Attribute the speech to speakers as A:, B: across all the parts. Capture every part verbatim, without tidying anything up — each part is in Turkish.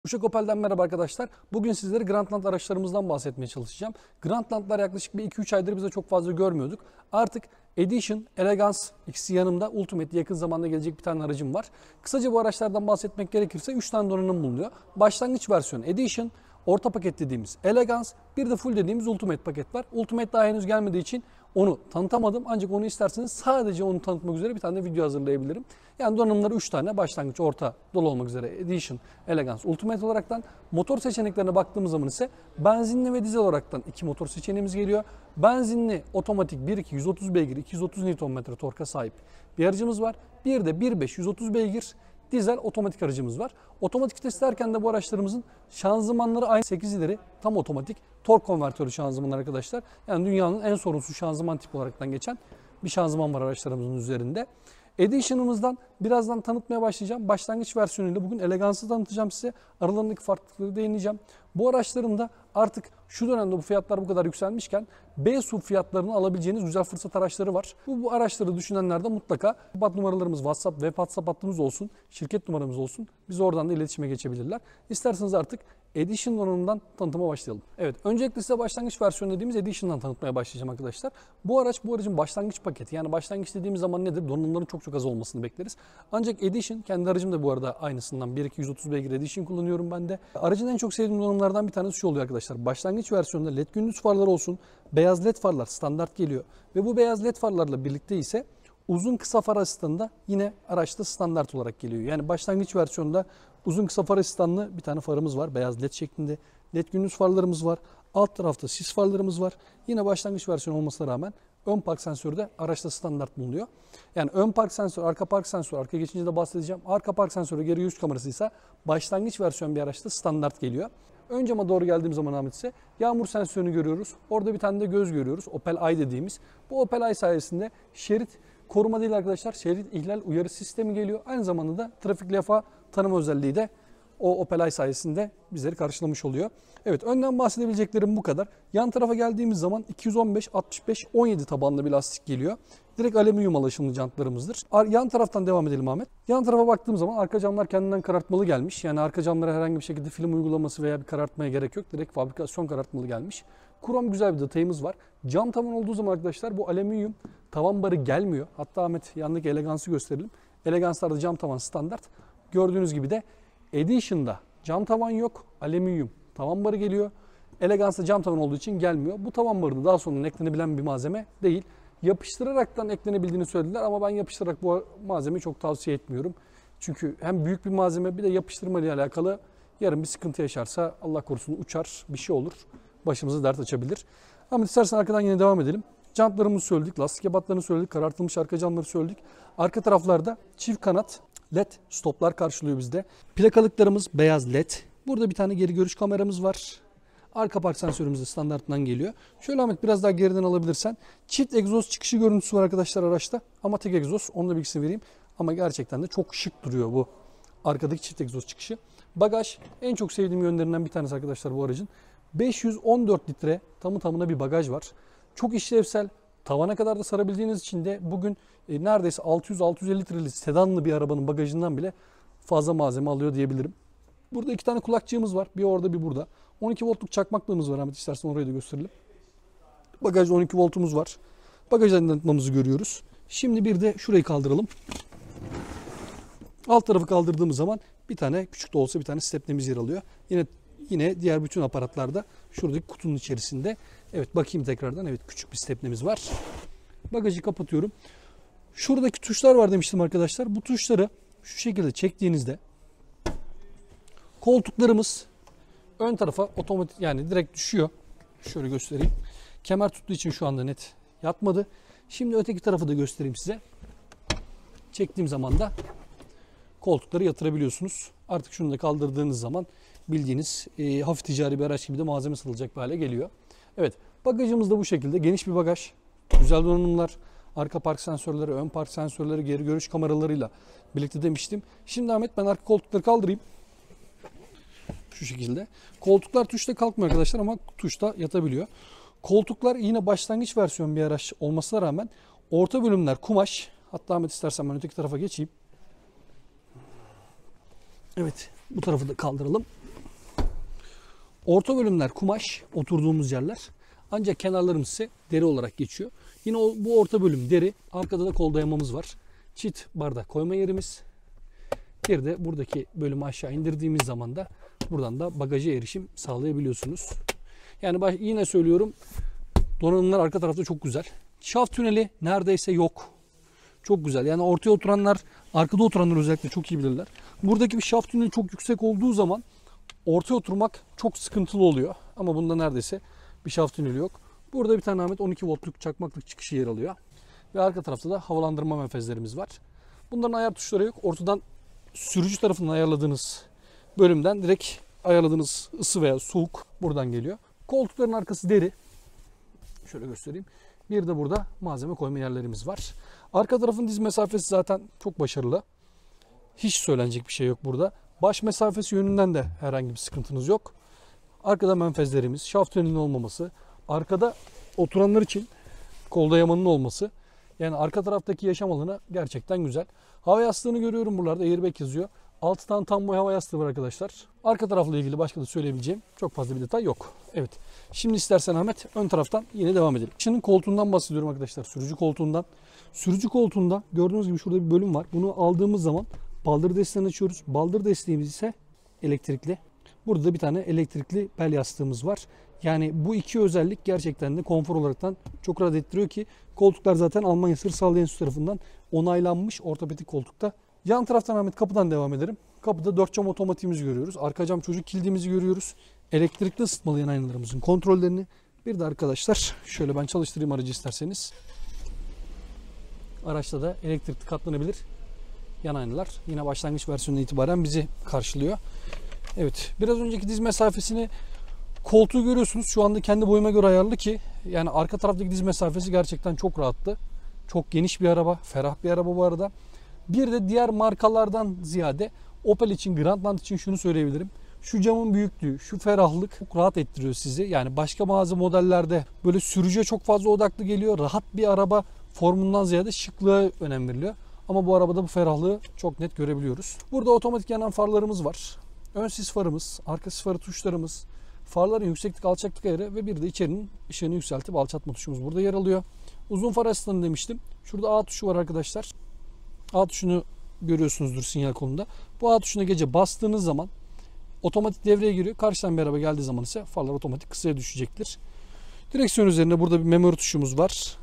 A: Uşak Opel'den merhaba arkadaşlar. Bugün sizlere Grandland araçlarımızdan bahsetmeye çalışacağım. Grandland'lar yaklaşık bir iki üç aydır bize çok fazla görmüyorduk. Artık Edition, Elegance ikisi yanımda. Ultimate yakın zamanda gelecek bir tane aracım var. Kısaca bu araçlardan bahsetmek gerekirse üç tane donanım bulunuyor. Başlangıç versiyonu Edition, orta paket dediğimiz Elegance, bir de full dediğimiz Ultimate paket var. Ultimate daha henüz gelmediği için onu tanıtamadım. Ancak onu isterseniz sadece onu tanıtmak üzere bir tane de video hazırlayabilirim. Yani donanımları üç tane, başlangıç, orta, dolu olmak üzere Edition, Elegance, Ultimate olaraktan. Motor seçeneklerine baktığımız zaman ise benzinli ve dizel olaraktan iki motor seçeneğimiz geliyor. Benzinli otomatik bir iki yüz otuz beygir, iki yüz otuz Newton metre torka sahip bir aracımız var. Bir de bir beş yüz otuz beygir dizel otomatik aracımız var. Otomatik vites derken de bu araçlarımızın şanzımanları aynı sekiz ileri tam otomatik tork konvertörü şanzımanlar arkadaşlar. Yani dünyanın en sorunsuz şanzıman tipi olaraktan geçen bir şanzıman var araçlarımızın üzerinde. Edition'ımızdan birazdan tanıtmaya başlayacağım. Başlangıç versiyonuyla bugün Elegance'ı tanıtacağım size. Aralarındaki farklılıkları değineceğim. Bu araçların da artık şu dönemde bu fiyatlar bu kadar yükselmişken B S U V fiyatlarını alabileceğiniz güzel fırsat araçları var. Bu, bu araçları düşünenler de mutlaka bat numaralarımız WhatsApp, web WhatsApp hattımız olsun, şirket numaramız olsun. Biz oradan da iletişime geçebilirler. İsterseniz artık Edition donanımından tanıtıma başlayalım. Evet, öncelikle size başlangıç versiyonu dediğimiz Edition'dan tanıtmaya başlayacağım arkadaşlar. Bu araç bu aracın başlangıç paketi. Yani başlangıç dediğimiz zaman nedir? Donanımların çok çok az olmasını bekleriz. Ancak Edition, kendi aracım da bu arada aynısından bir iki yüz otuz beygir Edition kullanıyorum ben de. Aracın en çok sevdiğim donanımlardan bir tanesi şu oluyor arkadaşlar. Başlangıç versiyonunda led gündüz farlar olsun, beyaz led farlar standart geliyor. Ve bu beyaz led farlarla birlikte ise uzun kısa far asistanı da yine araçta standart olarak geliyor. Yani başlangıç versiyonunda uzun kısa far asistanlı bir tane farımız var. Beyaz led şeklinde. Led gündüz farlarımız var. Alt tarafta sis farlarımız var. Yine başlangıç versiyonu olmasına rağmen ön park sensörü de araçta standart bulunuyor. Yani ön park sensörü, arka park sensörü, arka geçince de bahsedeceğim. Arka park sensörü, geri yüz kamerası ise başlangıç versiyon bir araçta standart geliyor. Ön cama doğru geldiğim zaman Ahmet ise yağmur sensörünü görüyoruz. Orada bir tane de göz görüyoruz. Opel Eye dediğimiz. Bu Opel Eye sayesinde şerit koruma değil arkadaşlar, şerit ihlal uyarı sistemi geliyor. Aynı zamanda da trafik levha tanıma özelliği de o Opel Eye sayesinde bizleri karşılamış oluyor. Evet, önden bahsedebileceklerim bu kadar. Yan tarafa geldiğimiz zaman iki yüz on beş, altmış beş, on yedi tabanlı bir lastik geliyor. Direkt alüminyum alaşımlı jantlarımızdır. Yan taraftan devam edelim Ahmet. Yan tarafa baktığım zaman arka camlar kendinden karartmalı gelmiş. Yani arka camlara herhangi bir şekilde film uygulaması veya bir karartmaya gerek yok. Direkt fabrikasyon karartmalı gelmiş. Krom güzel bir detayımız var. Cam tavan olduğu zaman arkadaşlar bu alüminyum tavan barı gelmiyor. Hatta Ahmet yandaki Elegance'ı gösterelim. Elegance'larda cam tavan standart. Gördüğünüz gibi de Edition'da cam tavan yok. Alüminyum tavan barı geliyor. Elegance'da cam tavan olduğu için gelmiyor. Bu tavan barı da daha sonra eklenebilen bir malzeme değil. Yapıştıraraktan eklenebildiğini söylediler ama ben yapıştırarak bu malzemeyi çok tavsiye etmiyorum. Çünkü hem büyük bir malzeme, bir de yapıştırma ile alakalı yarın bir sıkıntı yaşarsa Allah korusun uçar, bir şey olur. Başımıza dert açabilir. Ama istersen arkadan yine devam edelim. Jantlarımızı söyledik, lastik ebatlarını söyledik, karartılmış arka camları söyledik. Arka taraflarda çift kanat led stoplar karşılıyor bizde. Plakalıklarımız beyaz led. Burada bir tane geri görüş kameramız var. Arka park sensörümüz de standartından geliyor. Şöyle Ahmet biraz daha geriden alabilirsen. Çift egzoz çıkışı görüntüsü var arkadaşlar araçta. Ama tek egzoz. Onun da bilgisini vereyim. Ama gerçekten de çok şık duruyor bu arkadaki çift egzoz çıkışı. Bagaj en çok sevdiğim yönlerinden bir tanesi arkadaşlar bu aracın. beş yüz on dört litre tamı tamına bir bagaj var. Çok işlevsel. Tavana kadar da sarabildiğiniz için de bugün e, neredeyse altı yüz altı yüz elli litreli sedanlı bir arabanın bagajından bile fazla malzeme alıyor diyebilirim. Burada iki tane kulakçığımız var. Bir orada bir burada. on iki voltluk çakmaklığımız var. Ahmet istersen orayı da gösterelim. Bagajda on iki voltumuz var. Bagaj aydınlatmamızı görüyoruz. Şimdi bir de şurayı kaldıralım. Alt tarafı kaldırdığımız zaman bir tane küçük de olsa bir tane stepnemiz yer alıyor. Yine yine diğer bütün aparatlarda şuradaki kutunun içerisinde. Evet, bakayım tekrardan. Evet, küçük bir stepnemiz var. Bagajı kapatıyorum. Şuradaki tuşlar var demiştim arkadaşlar. Bu tuşları şu şekilde çektiğinizde koltuklarımız ön tarafa otomatik, yani direkt düşüyor. Şöyle göstereyim. Kemer tuttuğu için şu anda net yatmadı. Şimdi öteki tarafı da göstereyim size. Çektiğim zaman da koltukları yatırabiliyorsunuz. Artık şunu da kaldırdığınız zaman bildiğiniz e, hafif ticari bir araç gibi de malzeme satılacak bir hale geliyor. Evet, bagajımız da bu şekilde. Geniş bir bagaj. Güzel donanımlar. Arka park sensörleri, ön park sensörleri, geri görüş kameralarıyla birlikte demiştim. Şimdi Ahmet ben arka koltukları kaldırayım. Şu şekilde. Koltuklar tuşta kalkmıyor arkadaşlar ama tuşta yatabiliyor. Koltuklar yine başlangıç versiyon bir araç olmasına rağmen orta bölümler kumaş. Hatta Ahmet istersen ben öteki tarafa geçeyim. Evet, bu tarafı da kaldıralım. Orta bölümler kumaş, oturduğumuz yerler. Ancak kenarlarımız ise deri olarak geçiyor. Yine o, bu orta bölüm deri. Arkada da kol dayamamız var. Çift bardak koyma yerimiz. Bir de buradaki bölümü aşağı indirdiğimiz zaman da buradan da bagaja erişim sağlayabiliyorsunuz. Yani baş, yine söylüyorum, donanımlar arka tarafta çok güzel. Şaft tüneli neredeyse yok. Çok güzel. Yani ortaya oturanlar, arkada oturanlar özellikle çok iyi bilirler. Buradaki bir şaft tüneli çok yüksek olduğu zaman ortaya oturmak çok sıkıntılı oluyor. Ama bunda neredeyse bir şaft tüneli yok. Burada bir tane Ahmet on iki voltluk çakmaklık çıkışı yer alıyor. Ve arka tarafta da havalandırma menfezlerimiz var. Bunların ayar tuşları yok. Ortadan sürücü tarafından ayarladığınız bölümden direkt ayarladığınız ısı veya soğuk buradan geliyor. Koltukların arkası deri. Şöyle göstereyim. Bir de burada malzeme koyma yerlerimiz var. Arka tarafın diz mesafesi zaten çok başarılı. Hiç söylenecek bir şey yok burada. Baş mesafesi yönünden de herhangi bir sıkıntınız yok. Arkada menfezlerimiz, şaft tünelinin olmaması, arkada oturanlar için kol dayamanın olması. Yani arka taraftaki yaşam alanı gerçekten güzel. Hava yastığını görüyorum buralarda. Airbag yazıyor. altı tane tam boy hava yastığı var arkadaşlar. Arka tarafla ilgili başka da söyleyebileceğim çok fazla bir detay yok. Evet. Şimdi istersen Ahmet ön taraftan yine devam edelim. Şimdi koltuğundan bahsediyorum arkadaşlar. Sürücü koltuğundan. Sürücü koltuğunda gördüğünüz gibi şurada bir bölüm var. Bunu aldığımız zaman baldır desteğini açıyoruz. Baldır desteğimiz ise elektrikli. Burada da bir tane elektrikli bel yastığımız var. Yani bu iki özellik gerçekten de konfor olaraktan çok rahat ettiriyor ki koltuklar zaten Almanya Sır Sağlığı Enstitüsü tarafından onaylanmış ortopedik koltukta. Yan taraftan Ahmet kapıdan devam edelim. Kapıda dört cam otomatiğimizi görüyoruz. Arka cam çocuk kilidimizi görüyoruz. Elektrikli ısıtmalı yan aynalarımızın kontrollerini. Bir de arkadaşlar şöyle ben çalıştırayım aracı isterseniz. Araçta da elektrikli katlanabilir yan aynalar. Yine başlangıç versiyonundan itibaren bizi karşılıyor. Evet, biraz önceki diz mesafesini koltuğu görüyorsunuz. Şu anda kendi boyuma göre ayarlı ki yani arka taraftaki diz mesafesi gerçekten çok rahattı. Çok geniş bir araba, ferah bir araba bu arada. Bir de diğer markalardan ziyade Opel için, Grandland için şunu söyleyebilirim. Şu camın büyüklüğü, şu ferahlık çok rahat ettiriyor sizi. Yani başka bazı modellerde böyle sürücüye çok fazla odaklı geliyor. Rahat bir araba formundan ziyade şıklığa önem veriliyor. Ama bu arabada bu ferahlığı çok net görebiliyoruz. Burada otomatik yanan farlarımız var. Ön sis farımız, arka sis farı tuşlarımız, farların yükseklik alçaklık ayarı ve bir de içerinin ışığını yükseltip alçaltma tuşumuz burada yer alıyor. Uzun far asistanı demiştim. Şurada A tuşu var arkadaşlar. A tuşunu görüyorsunuzdur sinyal kolunda. Bu A tuşuna gece bastığınız zaman otomatik devreye giriyor. Karşıdan bir araba geldiği zaman ise farlar otomatik kısaya düşecektir. Direksiyon üzerinde burada bir memory tuşumuz var.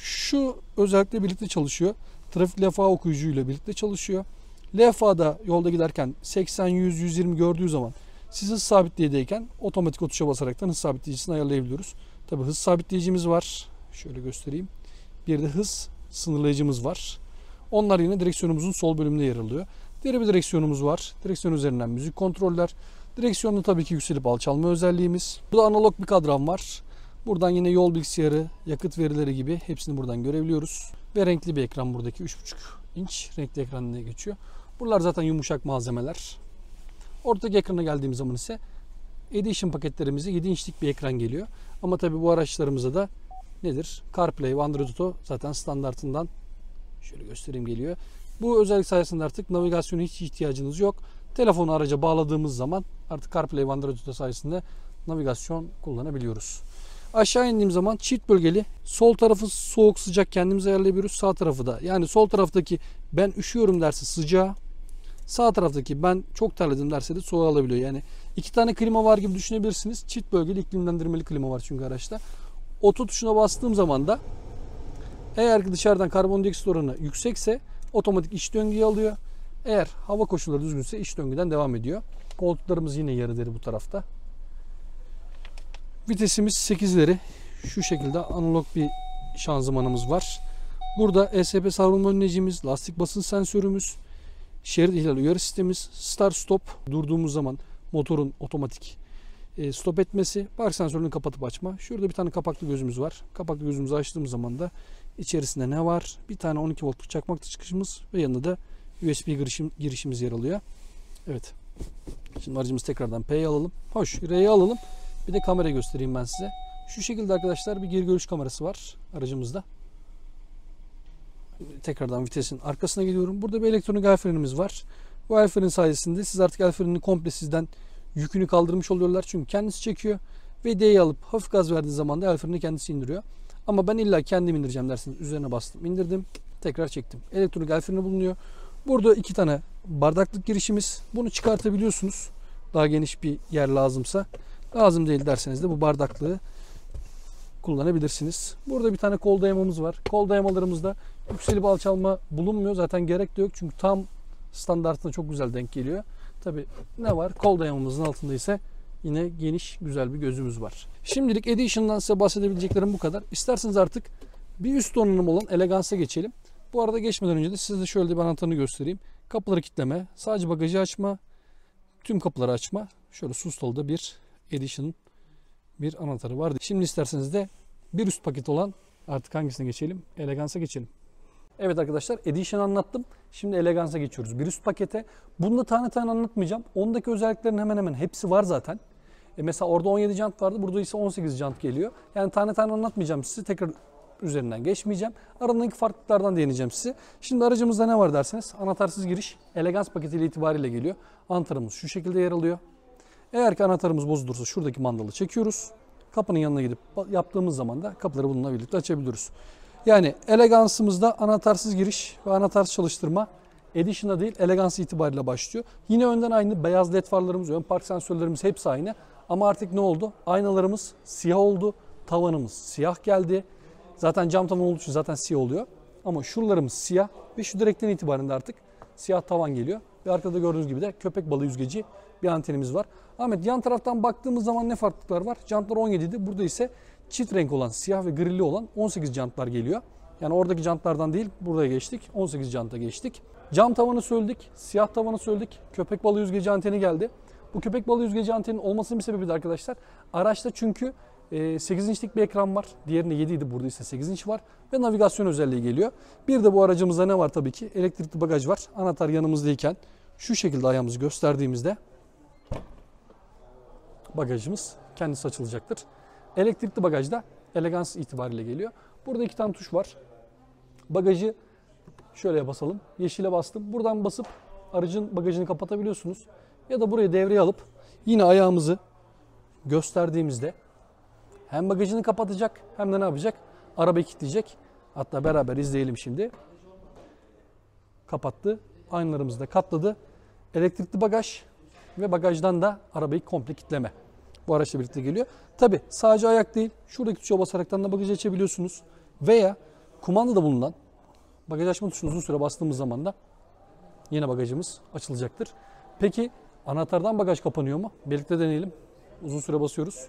A: Şu özellikle birlikte çalışıyor. Trafik levha okuyucuyla birlikte çalışıyor. Levhada yolda giderken seksen, yüz, yüz yirmi gördüğü zaman siz hız sabitleyedeyken otomatik o tuşa basaraktan hız sabitleyicisini ayarlayabiliyoruz. Tabi hız sabitleyicimiz var. Şöyle göstereyim. Bir de hız sınırlayıcımız var. Onlar yine direksiyonumuzun sol bölümünde yer alıyor. Diğer bir direksiyonumuz var. Direksiyon üzerinden müzik kontroller. Direksiyonda tabii ki yükselip alçalma özelliğimiz. Burada analog bir kadran var. Buradan yine yol bilgisayarı, yakıt verileri gibi hepsini buradan görebiliyoruz. Ve renkli bir ekran buradaki üç buçuk inç renkli ekranına geçiyor. Buralar zaten yumuşak malzemeler. Ortadaki ekrana geldiğimiz zaman ise Edition paketlerimize yedi inçlik bir ekran geliyor. Ama tabii bu araçlarımıza da nedir? CarPlay, Android Auto zaten standartından şöyle göstereyim geliyor. Bu özellik sayesinde artık navigasyona hiç ihtiyacınız yok. Telefonu araca bağladığımız zaman artık CarPlay ve Android Auto sayesinde navigasyon kullanabiliyoruz. Aşağı indiğim zaman çift bölgeli. Sol tarafı soğuk sıcak kendimiz ayarlayabiliyoruz. Sağ tarafı da. Yani sol taraftaki ben üşüyorum derse sıcağı. Sağ taraftaki ben çok terledim derse de soğuğu alabiliyor. Yani iki tane klima var gibi düşünebilirsiniz. Çift bölgeli iklimlendirmeli klima var çünkü araçta. Oto tuşuna bastığım zaman da eğer ki dışarıdan karbondioksit oranı yüksekse otomatik iç döngüyü alıyor. Eğer hava koşulları düzgünse iç döngüden devam ediyor. Koltuklarımız yine yarı deri bu tarafta. Vitesimiz sekizleri. Şu şekilde analog bir şanzımanımız var. Burada E S P savrulma önleyicimiz, lastik basınç sensörümüz, şerit ihlal uyarı sistemimiz, start stop durduğumuz zaman motorun otomatik stop etmesi, park sensörünü kapatıp açma. Şurada bir tane kapaklı gözümüz var. Kapaklı gözümüzü açtığımız zaman da içerisinde ne var? Bir tane on iki voltluk çakmaklı çıkışımız ve yanında da U S B girişim, girişimiz yer alıyor. Evet. Şimdi aracımızı tekrardan P'ye alalım. Hoş, R'ye alalım. Bir de kamera göstereyim ben size. Şu şekilde arkadaşlar bir geri görüş kamerası var aracımızda. Tekrardan vitesin arkasına geliyorum. Burada bir elektronik el frenimiz var. Bu el freni sayesinde siz artık el frenini komple sizden yükünü kaldırmış oluyorlar. Çünkü kendisi çekiyor. Ve D'yi alıp hafif gaz verdiği zaman da el freni kendisi indiriyor. Ama ben illa kendim indireceğim derseniz üzerine bastım, indirdim. Tekrar çektim. Elektronik el freni bulunuyor. Burada iki tane bardaklık girişimiz. Bunu çıkartabiliyorsunuz. Daha geniş bir yer lazımsa. Lazım değil derseniz de bu bardaklığı kullanabilirsiniz. Burada bir tane kol dayamamız var. Kol dayamalarımızda yükselip alçalma bulunmuyor. Zaten gerek de yok. Çünkü tam standartına çok güzel denk geliyor. Tabi ne var? Kol dayamamızın altında ise yine geniş güzel bir gözümüz var. Şimdilik Edition'dan size bahsedebileceklerim bu kadar. İsterseniz artık bir üst donanım olan Elegance'a geçelim. Bu arada geçmeden önce de size şöyle bir anahtarını göstereyim. Kapıları kilitleme, sadece bagajı açma, tüm kapıları açma. Şöyle Sustol'da bir Edition bir anahtarı var. Şimdi isterseniz de bir üst paket olan artık hangisine geçelim? Elegance'a geçelim. Evet arkadaşlar, Edition'ı anlattım. Şimdi Elegance'a geçiyoruz. Bir üst pakete. Bunu da tane tane anlatmayacağım. Ondaki özelliklerin hemen hemen hepsi var zaten. E mesela orada on yedi jant vardı. Burada ise on sekiz jant geliyor. Yani tane tane anlatmayacağım size. Tekrar üzerinden geçmeyeceğim. Aralarındaki farklılıklardan değineceğim size. Şimdi aracımızda ne var derseniz, anahtarsız giriş Elegance paketiyle itibariyle geliyor. Anahtarımız şu şekilde yer alıyor. Eğer ki anahtarımız bozulursa şuradaki mandalı çekiyoruz. Kapının yanına gidip yaptığımız zaman da kapıları bununla birlikte açabiliyoruz. Yani Elegance'ımızda anahtarsız giriş ve anahtarsız çalıştırma Edition'da değil Elegance itibariyle başlıyor. Yine önden aynı beyaz led farlarımız, ön park sensörlerimiz hepsi aynı. Ama artık ne oldu? Aynalarımız siyah oldu. Tavanımız siyah geldi. Zaten cam tavan olduğu için zaten siyah oluyor. Ama şuralarımız siyah ve şu direkten itibaren de artık siyah tavan geliyor. Ve arkada gördüğünüz gibi de köpek balığı yüzgeci bir antenimiz var. Ahmet, yan taraftan baktığımız zaman ne farklılıklar var? Jantlar on yedi idi. Burada ise çift renk olan, siyah ve grili olan on sekiz jantlar geliyor. Yani oradaki jantlardan değil, buraya geçtik. on sekiz janta geçtik. Cam tavanı söyledik, siyah tavanı söyledik. Köpek balığı yüzgeci anteni geldi. Bu köpek balığı yüzgeci antenin olmasının bir sebebi de arkadaşlar, araçta çünkü sekiz inçlik bir ekran var. Diğerinde yedi idi, burada ise sekiz inç var. Ve navigasyon özelliği geliyor. Bir de bu aracımızda ne var tabii ki? Elektrikli bagaj var. Anahtar yanımızdayken şu şekilde ayağımızı gösterdiğimizde bagajımız kendisi açılacaktır. Elektrikli bagajda Elegance itibariyle geliyor. Burada iki tane tuş var. Bagajı şöyle basalım. Yeşile bastım. Buradan basıp aracın bagajını kapatabiliyorsunuz. Ya da burayı devreye alıp yine ayağımızı gösterdiğimizde hem bagajını kapatacak hem de ne yapacak? Arabayı kilitleyecek. Hatta beraber izleyelim şimdi. Kapattı. Aynalarımızı da katladı. Elektrikli bagaj ve bagajdan da arabayı komple kilitleme. Bu araçla birlikte geliyor. Tabi sadece ayak değil. Şuradaki tuşa basaraktan da bagajı açabiliyorsunuz. Veya kumandada bulunan bagaj açma tuşunu uzun süre bastığımız zaman da yine bagajımız açılacaktır. Peki anahtardan bagaj kapanıyor mu? Birlikte deneyelim. Uzun süre basıyoruz.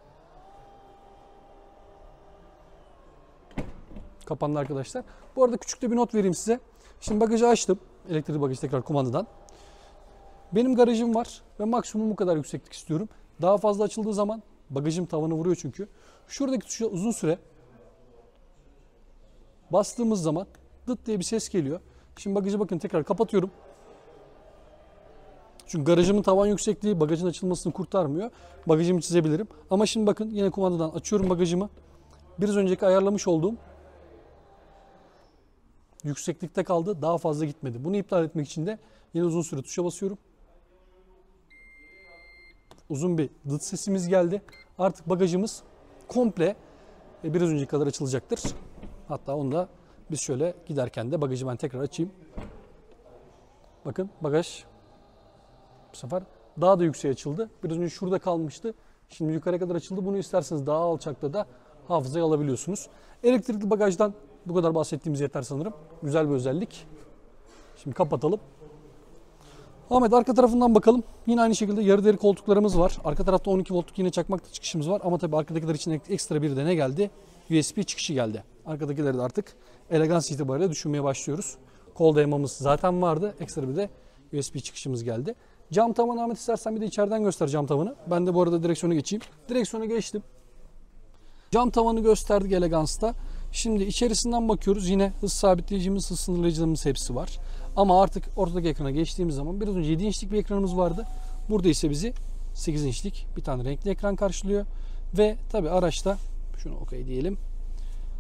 A: Kapandı arkadaşlar. Bu arada küçük de bir not vereyim size. Şimdi bagajı açtım. Elektrikli bagajı tekrar kumandadan. Benim garajım var ve maksimum bu kadar yükseklik istiyorum. Daha fazla açıldığı zaman bagajım tavanı vuruyor çünkü. Şuradaki tuşa uzun süre bastığımız zaman dıt diye bir ses geliyor. Şimdi bagajı bakın tekrar kapatıyorum. Çünkü garajımın tavan yüksekliği bagajın açılmasını kurtarmıyor. Bagajımı çizebilirim. Ama şimdi bakın yine kumandadan açıyorum bagajımı. Biraz önceki ayarlamış olduğum yükseklikte kaldı. Daha fazla gitmedi. Bunu iptal etmek için de yine uzun süre tuşa basıyorum. Uzun bir dıt sesimiz geldi. Artık bagajımız komple biraz önceki kadar açılacaktır. Hatta onu da biz şöyle giderken de bagajı ben tekrar açayım. Bakın bagaj bu sefer daha da yükseğe açıldı. Biraz önce şurada kalmıştı. Şimdi yukarıya kadar açıldı. Bunu isterseniz daha alçakta da hafızaya alabiliyorsunuz. Elektrikli bagajdan bu kadar bahsettiğimiz yeter sanırım. Güzel bir özellik. Şimdi kapatalım. Ahmet, arka tarafından bakalım. Yine aynı şekilde yarı deri koltuklarımız var. Arka tarafta on iki voltluk yine çakmakta çıkışımız var. Ama tabii arkadakiler için ekstra bir de ne geldi? U S B çıkışı geldi. Arkadakileri de artık Elegance itibariyle düşünmeye başlıyoruz. Kol dayamamız zaten vardı. Ekstra bir de U S B çıkışımız geldi. Cam tavanı, Ahmet, istersen bir de içeriden göster cam tavanı. Ben de bu arada direksiyona geçeyim. Direksiyona geçtim. Cam tavanı gösterdik Elegance'da. Şimdi içerisinden bakıyoruz. Yine hız sabitleyicimiz, hız sınırlayıcımız hepsi var. Ama artık ortadaki ekrana geçtiğimiz zaman biraz önce yedi inçlik bir ekranımız vardı. Burada ise bizi sekiz inçlik bir tane renkli ekran karşılıyor. Ve tabi araçta şunu okey diyelim.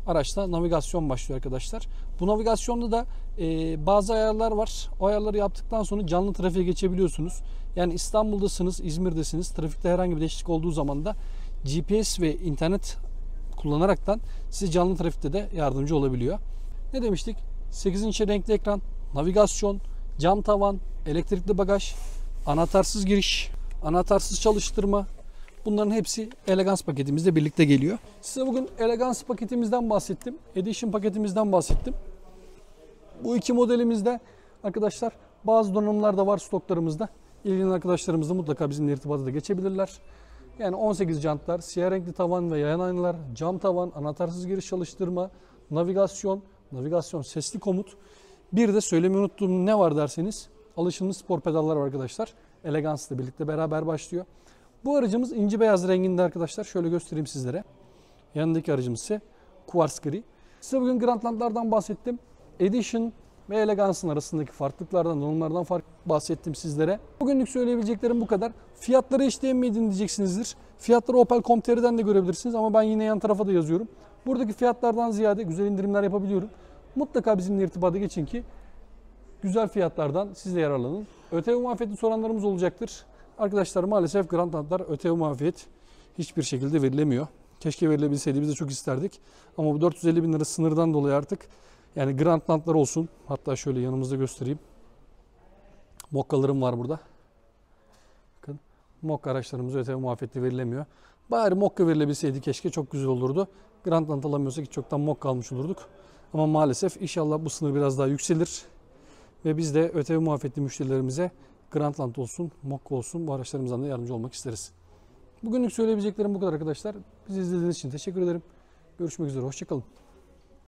A: araçta navigasyon başlıyor arkadaşlar. Bu navigasyonda da e, bazı ayarlar var. O ayarları yaptıktan sonra canlı trafiğe geçebiliyorsunuz. Yani İstanbul'dasınız, İzmir'desiniz. Trafikte herhangi bir değişiklik olduğu zaman da G P S ve internet kullanaraktan size canlı trafikte de yardımcı olabiliyor. Ne demiştik? sekiz inç renkli ekran, navigasyon, cam tavan, elektrikli bagaj, anahtarsız giriş, anahtarsız çalıştırma. Bunların hepsi Elegance paketimizle birlikte geliyor. Size bugün Elegance paketimizden bahsettim. Edition paketimizden bahsettim. Bu iki modelimizde arkadaşlar bazı donanımlar da var stoklarımızda. İlgilenen arkadaşlarımız da mutlaka bizimle irtibata da geçebilirler. Yani on sekiz jantlar, siyah renkli tavan ve yayan aynalar, cam tavan, anahtarsız giriş çalıştırma, navigasyon, navigasyon sesli komut. Bir de söylemeyi unuttuğum ne var derseniz alışılmış spor pedallar var arkadaşlar. Elegance ile birlikte beraber başlıyor. Bu aracımız inci beyaz renginde arkadaşlar. Şöyle göstereyim sizlere. Yanındaki aracımız ise Quartz gri. Size bugün Grandland'lardan bahsettim. Edition ve Elegance'ın arasındaki farklılıklardan, donanımlardan fark bahsettim sizlere. Bugünlük söyleyebileceklerim bu kadar. Fiyatları işleyen miydin diyeceksinizdir. Fiyatları Opel nokta com nokta tr'den de görebilirsiniz ama ben yine yan tarafa da yazıyorum. Buradaki fiyatlardan ziyade güzel indirimler yapabiliyorum. Mutlaka bizimle irtibata geçin ki güzel fiyatlardan siz de yararlanın. ÖTV muafiyeti soranlarımız olacaktır. Arkadaşlar maalesef Grandland'lar ÖTV muafiyet hiçbir şekilde verilemiyor. Keşke verilebilseydi, biz de çok isterdik. Ama bu dört yüz elli bin lira sınırdan dolayı artık yani Grandland'lar olsun. Hatta şöyle yanımızda göstereyim. Mokkalarım var burada. Bakın Mokka araçlarımıza ÖTV muafiyeti verilemiyor. Bari Mokka verilebilseydi keşke, çok güzel olurdu. Grandland alamıyorsak hiç çoktan Mokka almış olurduk. Ama maalesef inşallah bu sınır biraz daha yükselir. Ve biz de ÖTV muafiyetli müşterilerimize Grandland olsun, Mokka olsun bu araçlarımızdan da yardımcı olmak isteriz. Bugünlük söyleyebileceklerim bu kadar arkadaşlar. Bizi izlediğiniz için teşekkür ederim. Görüşmek üzere, hoşça kalın.